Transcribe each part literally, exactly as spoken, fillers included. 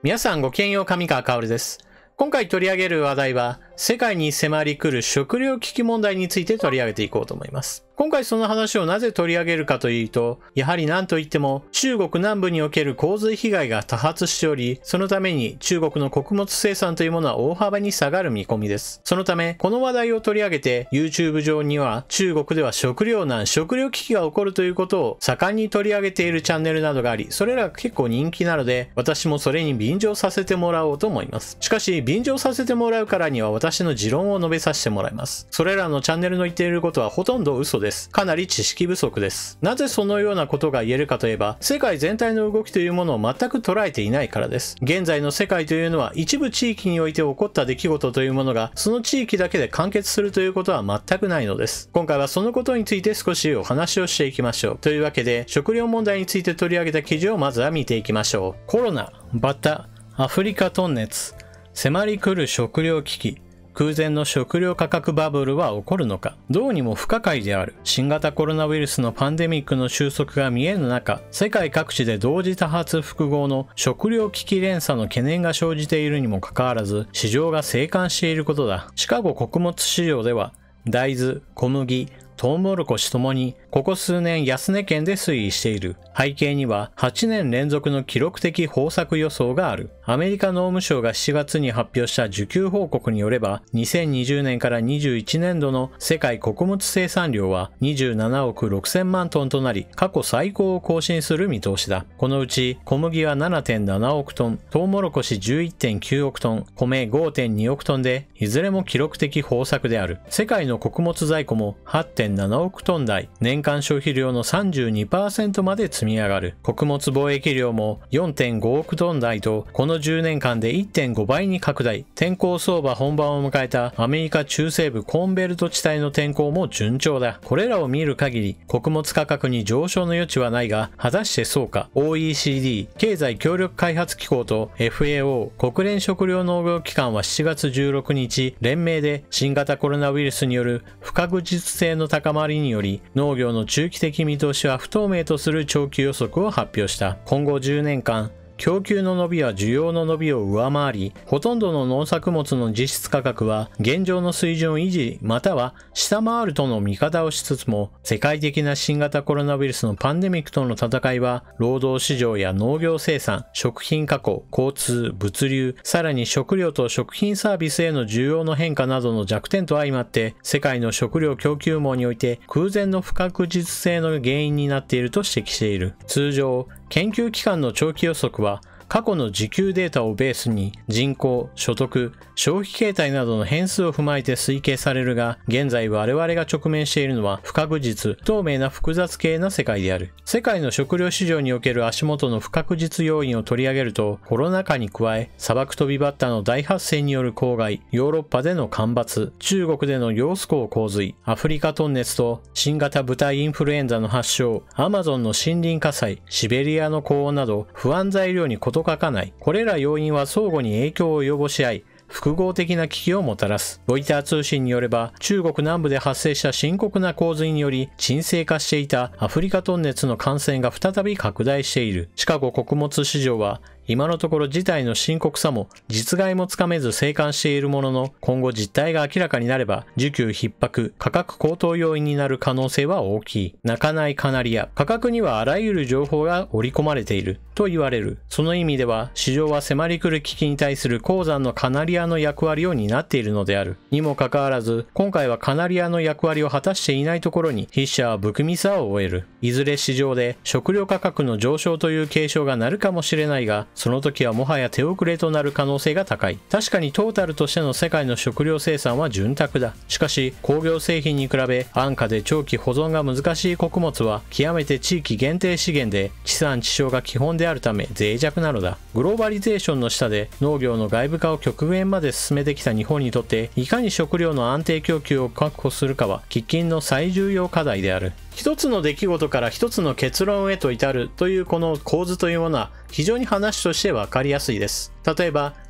皆さんごきげんよう、上川薫です。今回取り上げる話題は、世界に迫り来る食糧危機問題について取り上げていこうと思います。今回その話をなぜ取り上げるかというと、やはり何といっても中国南部における洪水被害が多発しており、そのために中国の穀物生産というものは大幅に下がる見込みです。そのため、この話題を取り上げて YouTube 上には中国では食糧難、食糧危機が起こるということを盛んに取り上げているチャンネルなどがあり、それらが結構人気なので、私もそれに便乗させてもらおうと思います。しかし、便乗させてもらうからには私の持論を述べさせてもらいます。それらのチャンネルの言っていることはほとんど嘘です。かなり知識不足です。なぜそのようなことが言えるかといえば、世界全体の動きというものを全く捉えていないからです。現在の世界というのは一部地域において起こった出来事というものがその地域だけで完結するということは全くないのです。今回はそのことについて少しお話をしていきましょう。というわけで、食料問題について取り上げた記事をまずは見ていきましょう。コロナ、バッタ、アフリカトンネツ、迫り来る食料危機、空前の食料価格バブルは起こるのか。どうにも不可解である。新型コロナウイルスのパンデミックの収束が見えぬ中、世界各地で同時多発複合の食料危機連鎖の懸念が生じているにもかかわらず、市場が静観していることだ。シカゴ穀物市場では、大豆、小麦、トウモロコシともにここ数年安値圏で推移している。背景にははちねん連続の記録的豊作予想がある。アメリカ農務省がしちがつに発表した需給報告によれば、にせんにじゅうねんからにじゅういちねんどの世界穀物生産量はにじゅうななおくろくせんまんトンとなり、過去最高を更新する見通しだ。このうち小麦は ななてんななおくトン、トウモロコシ じゅういってんきゅうおくトン、米 ごてんにおくトンで、いずれも記録的豊作である。世界の穀物在庫も はちてんななおくトン台、年間消費量の さんじゅうにパーセント まで積み上がる。穀物貿易量も よんてんごおくトン台と、このじゅうねんかんで いってんごばいに拡大。天候相場本番を迎えたアメリカ中西部コーンベルト地帯の天候も順調だ。これらを見る限り、穀物価格に上昇の余地はないが、果たしてそうか。オーイーシーディー 経済協力開発機構と エフエーオー 国連食糧農業機関はしちがつじゅうろくにち、連名で新型コロナウイルスによる不確実性の高まりにより、農業の中期的見通しは不透明とする長期予測を発表した。今後じゅうねんかん、供給の伸びは需要の伸びを上回り、ほとんどの農作物の実質価格は現状の水準を維持または下回るとの見方をしつつも、世界的な新型コロナウイルスのパンデミックとの戦いは、労働市場や農業生産、食品加工、交通、物流、さらに食料と食品サービスへの需要の変化などの弱点と相まって、世界の食料供給網において空前の不確実性の原因になっていると指摘している。通常、研究機関の長期予測は、過去の自給データをベースに人口、所得、消費形態などの変数を踏まえて推計されるが、現在我々が直面しているのは不確実、不透明な複雑系な世界である。世界の食料市場における足元の不確実要因を取り上げると、コロナ禍に加え、砂漠飛びバッタの大発生による公害、ヨーロッパでの干ばつ、中国での揚子江洪水、アフリカトンネツと新型豚インフルエンザの発症、アマゾンの森林火災、シベリアの高温など不安材料に事欠かない。これら要因は相互に影響を及ぼし合い、複合的な危機をもたらす。ロイター通信によれば、中国南部で発生した深刻な洪水により沈静化していたアフリカトンネツの感染が再び拡大している。シカゴ穀物市場は、今のところ事態の深刻さも実害もつかめず静観しているものの、今後実態が明らかになれば需給逼迫、価格高騰要因になる可能性は大きい。泣かないカナリア。価格にはあらゆる情報が織り込まれていると言われる。その意味では市場は迫り来る危機に対する鉱山のカナリアの役割を担っているのである。にもかかわらず、今回はカナリアの役割を果たしていないところに筆者は不気味さを終える。いずれ市場で食料価格の上昇という警鐘が鳴るかもしれないが、その時はもはや手遅れとなる可能性が高い。確かにトータルとしての世界の食料生産は潤沢だ。しかし工業製品に比べ安価で長期保存が難しい穀物は極めて地域限定資源で地産地消が基本であるため脆弱なのだ。グローバリゼーションの下で農業の外部化を極限まで進めてきた日本にとって、いかに食料の安定供給を確保するかは喫緊の最重要課題である。一つの出来事から一つの結論へと至るというこの構図というものは非常に話としてわかりやすいです。例えば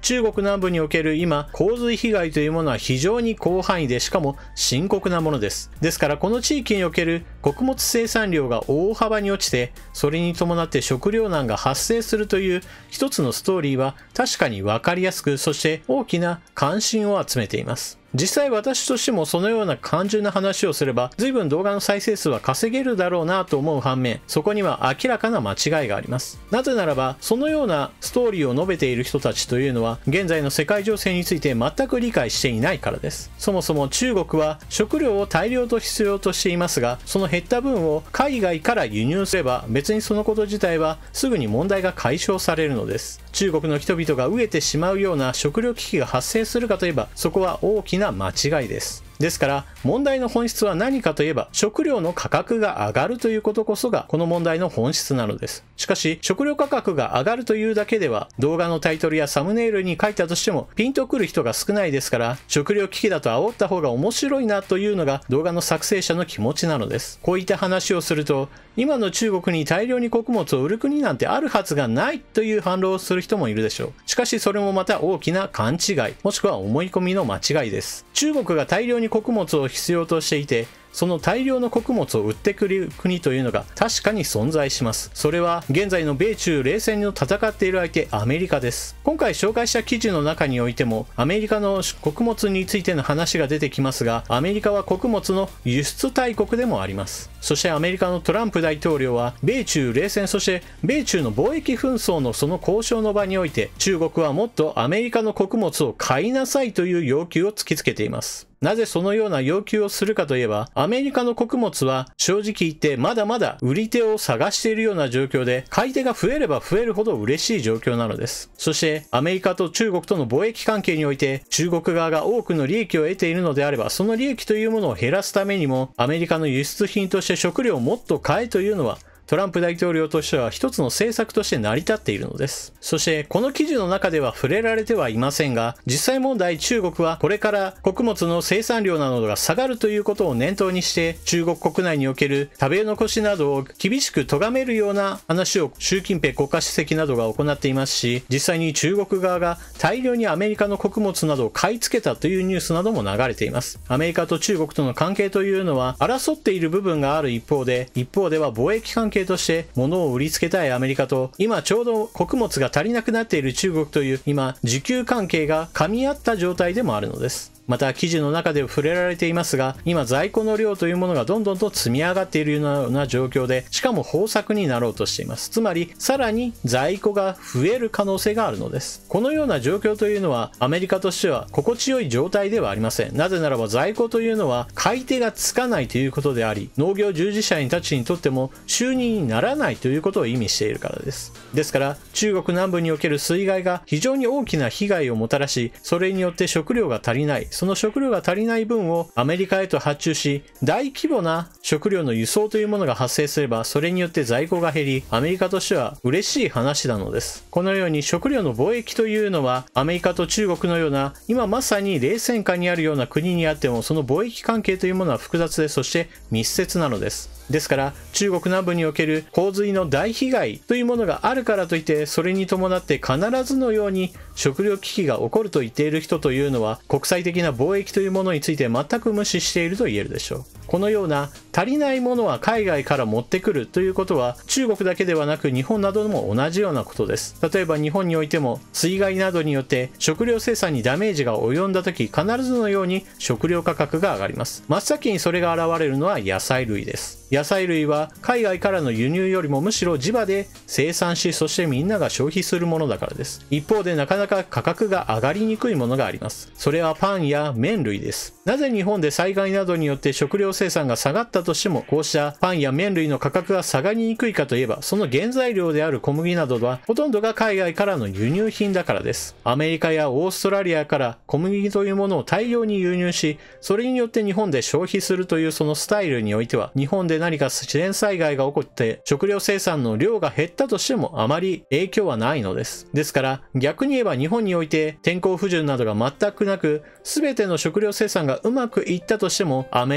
中国南部における今、洪水被害というものは非常に広範囲で、しかも深刻なものです。ですから、この地域における穀物生産量が大幅に落ちて、それに伴って食糧難が発生するという一つのストーリーは確かにわかりやすく、そして大きな関心を集めています。実際私としてもそのような単純な話をすれば随分動画の再生数は稼げるだろうなと思う反面、そこには明らかな間違いがあります。なぜならばそのようなストーリーを述べている人たちというのは現在の世界情勢について全く理解していないからです。そもそも中国は食料を大量と必要としていますが、その減った分を海外から輸入すれば別にそのこと自体はすぐに問題が解消されるのです。中国の人々が飢えてしまうような食料危機が発生するかといえばそこは大きな間違いです。ですから問題の本質は何かといえば食料の価格が上がるということこそがこの問題の本質なのです。しかし食料価格が上がるというだけでは動画のタイトルやサムネイルに書いたとしてもピンとくる人が少ないですから、食料危機だと煽った方が面白いなというのが動画の作成者の気持ちなのです。こういった話をすると今の中国に大量に穀物を売る国なんてあるはずがないという反論をする人もいるでしょう。しかしそれもまた大きな勘違いもしくは思い込みの間違いです。中国が大量に穀物を必要としていて、その大量の穀物を売ってくる国というのが確かに存在します。それは現在の米中冷戦の戦っている相手アメリカです。今回紹介した記事の中においてもアメリカの穀物についての話が出てきますが、アメリカは穀物の輸出大国でもあります。そしてアメリカのトランプ大統領は米中冷戦、そして米中の貿易紛争のその交渉の場において中国はもっとアメリカの穀物を買いなさいという要求を突きつけています。なぜそのような要求をするかといえば、アメリカの穀物は正直言ってまだまだ売り手を探しているような状況で、買い手が増えれば増えるほど嬉しい状況なのです。そしてアメリカと中国との貿易関係において中国側が多くの利益を得ているのであれば、その利益というものを減らすためにもアメリカの輸出品として食料をもっと買えというのはトランプ大統領としては一つの政策として成り立っているのです。そしてこの記事の中では触れられてはいませんが、実際問題中国はこれから穀物の生産量などが下がるということを念頭にして中国国内における食べ残しなどを厳しく咎めるような話を習近平国家主席などが行っていますし、実際に中国側が大量にアメリカの穀物などを買い付けたというニュースなども流れています。アメリカと中国との関係というのは争っている部分がある一方で、一方では貿易関係として物を売りつけたいアメリカと今ちょうど穀物が足りなくなっている中国という今需給関係が噛み合った状態でもあるのです。また記事の中で触れられていますが、今在庫の量というものがどんどんと積み上がっているような状況で、しかも豊作になろうとしています。つまりさらに在庫が増える可能性があるのです。このような状況というのはアメリカとしては心地よい状態ではありません。なぜならば在庫というのは買い手がつかないということであり、農業従事者たちにとっても収入にならないということを意味しているからです。ですから中国南部における水害が非常に大きな被害をもたらし、それによって食料が足りない、その食料が足りない分をアメリカへと発注し、大規模な食料の輸送というものが発生すれば、それによって在庫が減り、アメリカとしては嬉しい話なのです。このように食料の貿易というのは、アメリカと中国のような、今まさに冷戦下にあるような国にあっても、その貿易関係というものは複雑で、そして密接なのです。ですから中国南部における洪水の大被害というものがあるからといって、それに伴って必ずのように食料危機が起こると言っている人というのは、国際的な貿易というものについて全く無視していると言えるでしょう。このような足りないものは海外から持ってくるということは中国だけではなく日本なども同じようなことです。例えば日本においても水害などによって食料生産にダメージが及んだ時、必ずのように食料価格が上がります。真っ先にそれが現れるのは野菜類です。野菜類は海外からの輸入よりもむしろ地場で生産し、そしてみんなが消費するものだからです。一方でなかなか価格が上がりにくいものがあります。それはパンや麺類です。なぜ日本で災害などによって食料生産が下がったとしても、こうしたパンや麺類の価格が下がりにくいかといえば、その原材料である小麦などはほとんどが海外からの輸入品だからです。アメリカやオーストラリアから小麦というものを大量に輸入し、それによって日本で消費するというそのスタイルにおいては、日本で何か自然災害が起こって食料生産の量が減ったとしてもあまり影響はないのです。ですから逆に言えば日本において天候不順などが全くなく、全ての食料生産がうまくいったとしても、アメリカや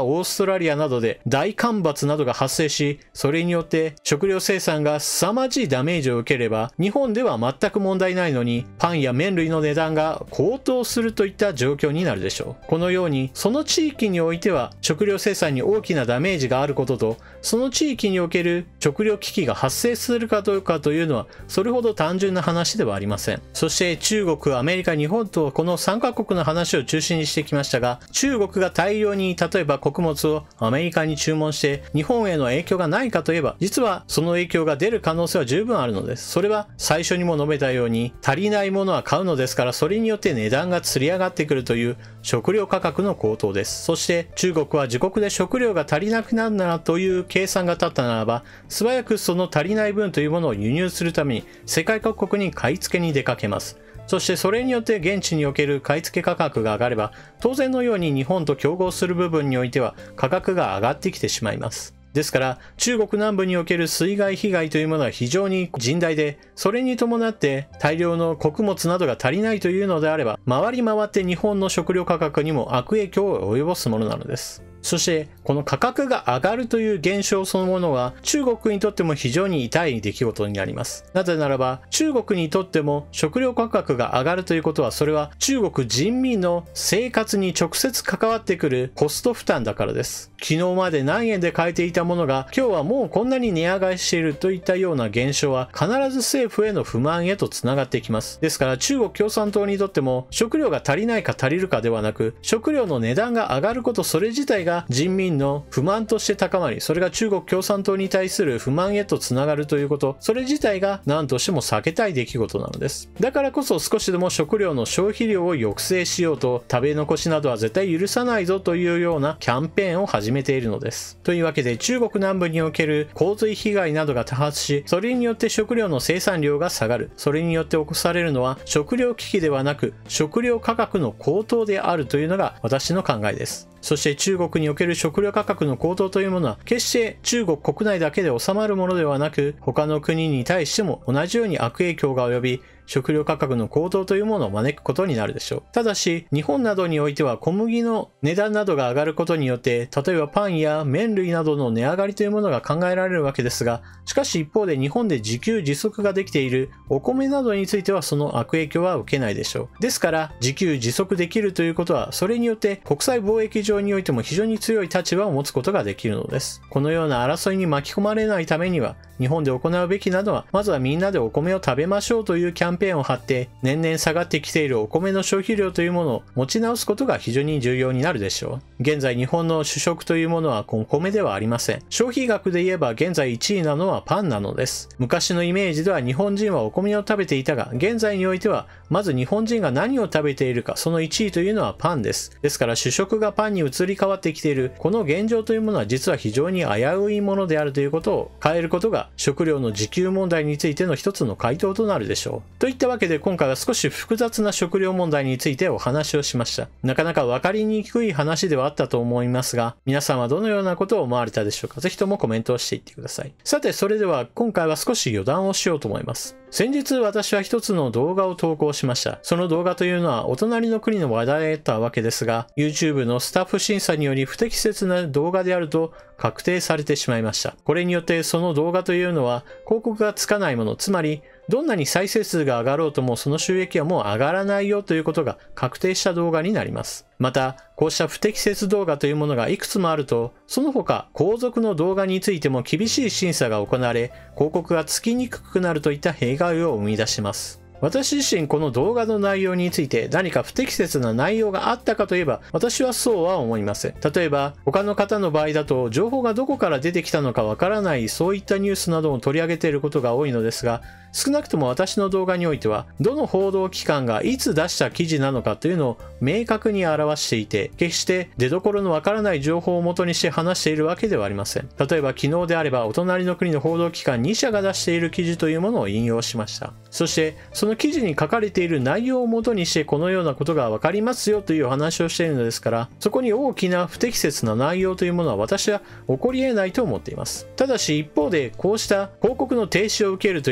やオーストラリアなどで大干ばつなどが発生し、それによって食料生産が凄まじいダメージを受ければ、日本では全く問題ないのに、パンや麺類の値段が高騰するといった状況になるでしょう。このように、その地域においては食料生産に大きなダメージがあることと、その地域における食料危機が発生するかどうかというのは、それほど単純な話ではありません。そして中国、アメリカ、日本とこのさんカ国の話を中心にしてきましたが、中国が大量に例えば穀物をアメリカに注文して日本への影響がないかといえば、実はその影響が出る可能性は十分あるのです。それは最初にも述べたように、足りないものは買うのですから、それによって値段が釣り上がってくるという食料価格の高騰です。そして中国は自国で食料が足りなくなるならという計算が立ったならば、素早くその足りない分というものを輸入するために世界各国に買い付けに出かけます。そしてそれによって現地における買い付け価格が上がれば、当然のように日本と競合する部分においては価格が上がってきてしまいます。ですから中国南部における水害被害というものは非常に甚大で、それに伴って大量の穀物などが足りないというのであれば、回り回って日本の食料価格にも悪影響を及ぼすものなのです。そしてこの価格が上がるという現象そのものは中国にとっても非常に痛い出来事になります。なぜならば中国にとっても食料価格が上がるということは、それは中国人民の生活に直接関わってくるコスト負担だからです。昨日まで何円で買えていたものが今日はもうこんなに値上がりしているといったような現象は必ず政府への不満へとつながってきます。ですから中国共産党にとっても食料が足りないか足りるかではなく、食料の値段が上がることそれ自体が人民の不満として高まり、それが中国共産党に対する不満へとつながるということ、それ自体が何としても避けたい出来事なのです。だからこそ少しでも食料の消費量を抑制しようと、食べ残しなどは絶対許さないぞというようなキャンペーンを始めているのです。というわけで中国南部における洪水被害などが多発し、それによって食料の生産量が下がる。それによって起こされるのは食料危機ではなく食料価格の高騰であるというのが私の考えです。そして中国における食料価格の高騰というものは決して中国国内だけで収まるものではなく、他の国に対しても同じように悪影響が及び、食料価格の高騰というものを招くことになるでしょう。ただし日本などにおいては小麦の値段などが上がることによって、例えばパンや麺類などの値上がりというものが考えられるわけですが、しかし一方で日本で自給自足ができているお米などについてはその悪影響は受けないでしょう。ですから自給自足できるということは、それによって国際貿易上においても非常に強い立場を持つことができるのです。このような争いに巻き込まれないためには、日本で行うべきなのは、まずはみんなでお米を食べましょうというキャンペーンを張って、年々下がってきているお米の消費量というものを持ち直すことが非常に重要になるでしょう。現在日本の主食というものはお米ではありません。消費額で言えば現在いちいなのはパンなのです。昔のイメージでは日本人はお米を食べていたが、現在においてはまず日本人が何を食べているか、そのいちいというのはパンです。ですから主食がパンに移り変わってきているこの現状というものは実は非常に危ういものであるということを変えることが、食料の自給問題についての一つの回答となるでしょう。といったわけで今回は少し複雑な食料問題についてお話をしました。なかなか分かりにくい話ではあったと思いますが、皆さんはどのようなことを思われたでしょうか。ぜひともコメントをしていってください。さてそれでは今回は少し余談をしようと思います。先日私は一つの動画を投稿しました。その動画というのはお隣の国の話題だったわけですが、 YouTube のスタッフ審査により不適切な動画であると確定されてしまいました。これによってその動画というのは広告がつかないもの、つまりどんなに再生数が上がろうともその収益はもう上がらないよということが確定した動画になります。またこうした不適切動画というものがいくつもあると、その他後続の動画についても厳しい審査が行われ、広告がつきにくくなるといった弊害を生み出します。私自身この動画の内容について何か不適切な内容があったかといえば、私はそうは思いません。例えば他の方の場合だと情報がどこから出てきたのかわからない、そういったニュースなどを取り上げていることが多いのですが、少なくとも私の動画においてはどの報道機関がいつ出した記事なのかというのを明確に表していて、決して出どころのわからない情報を元にして話しているわけではありません。例えば昨日であればお隣の国の報道機関にしゃが出している記事というものを引用しました。そしてその記事に書かれている内容を元にしてこのようなことがわかりますよというお話をしているのですから、そこに大きな不適切な内容というものは私は起こり得ないと思っています。ただし一方でこうした広告の停止を受けるというのは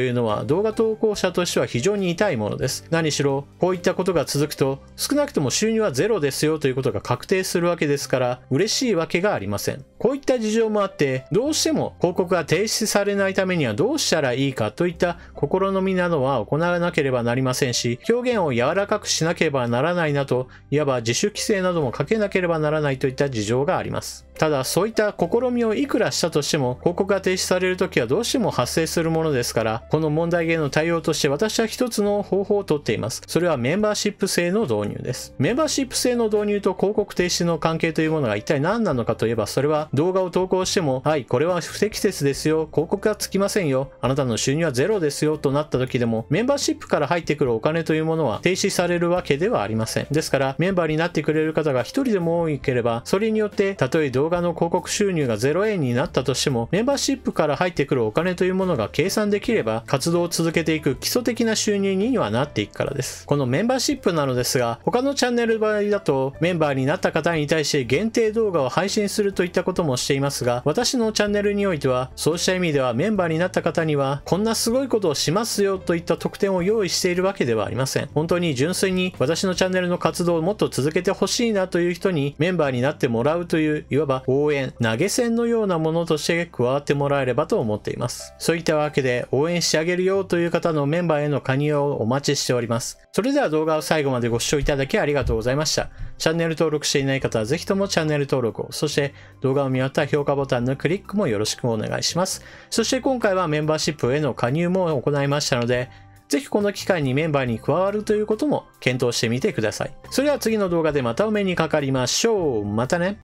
動画投稿者としては非常に痛いものです。何しろ、こういったことが続くと、少なくとも収入はゼロですよということが確定するわけですから、嬉しいわけがありません。こういった事情もあって、どうしても広告が停止されないためにはどうしたらいいかといった試みなどは行わなければなりませんし、表現を柔らかくしなければならないなと、いわば自主規制などもかけなければならないといった事情があります。ただ、そういった試みをいくらしたとしても、広告が停止されるときはどうしても発生するものですから、この問題への対応として私は一つの方法をとっています。それはメンバーシップ制の導入です。メンバーシップ制の導入と広告停止の関係というものが一体何なのかといえば、それは動画を投稿しても、はい、これは不適切ですよ、広告がつきませんよ、あなたの収入はゼロですよとなった時でも、メンバーシップから入ってくるお金というものは停止されるわけではありません。ですから、メンバーになってくれる方が一人でも多ければ、それによって、たとえ動画の広告収入がゼロえんになったとしても、メンバーシップから入ってくるお金というものが計算できれば、活動を続けていく基礎的な収入にはなっていくからです。このメンバーシップなのですが、他のチャンネル場合だと、メンバーになった方に対して限定動画を配信するといったこともしていますが、私のチャンネルにおいては、そうした意味ではメンバーになった方には、こんなすごいことをしますよといった特典を用意しているわけではありません。本当に純粋に私のチャンネルの活動をもっと続けてほしいなという人にメンバーになってもらうという、いわば応援、投げ銭のようなものとして加わってもらえればと思っています。そういったわけで応援してあげるよという方のメンバーへの加入をお待ちしております。それでは動画を最後までご視聴いただきありがとうございました。チャンネル登録していない方はぜひともチャンネル登録を、そして動画を見終わったら評価ボタンのクリックもよろしくお願いします。そして今回はメンバーシップへの加入も行いましたので、ぜひこの機会にメンバーに加わるということも検討してみてください。それでは次の動画でまたお目にかかりましょう。またね。